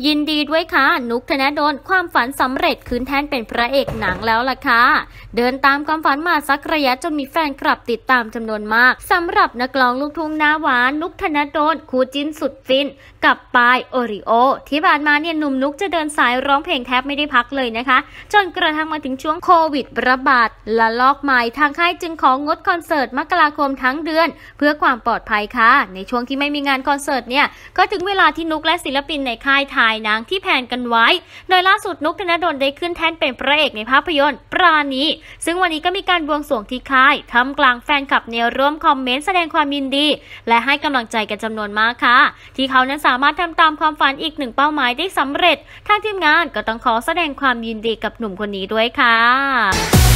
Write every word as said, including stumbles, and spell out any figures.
ยินดีด้วยค่ะนุกธนดลความฝันสำเร็จขึ้นแท่นเป็นพระเอกหนังแล้วล่ะค่ะเดินตามความฝันมาสักระยะจนมีแฟนคลับติดตามจำนวนมากสำหรับนักร้องลูกทุ่งหน้าหวานนุกธนดลคู่จิ้นสุดฟินกับปายโอริโอที่ผ่านมาเนี่ยหนุ่มนุกจะเดินสายร้องเพลงแทบไม่ได้พักเลยนะคะจนกระทั่งมาถึงช่วงโควิดระบาดและลอกใหม่ทางค่ายจึงของงดคอนเสิร์ตมกราคมทั้งเดือนเพื่อความปลอดภัยค่ะในช่วงที่ไม่มีงานคอนเสิร์ตเนี่ยก็ถึงเวลาที่นุกและศิลปินในค่ายถ่ายหนังที่แผนกันไว้โดยล่าสุดนุกธนดลได้ขึ้นแท่นเป็นพระเอกในภาพยนตร์ปราณีซึ่งวันนี้ก็มีการบวงสรวงที่ค่ายท่ามกลางแฟนคลับเนี่ยร่วมคอมเมนต์แสดงความยินดีและให้กำลังใจกันจำนวนมากค่ะที่เขานั้นสามารถทำตามความฝันอีกหนึ่งเป้าหมายได้สำเร็จทางทีมงานก็ต้องขอแสดงความยินดีกับหนุ่มคนนี้ด้วยค่ะ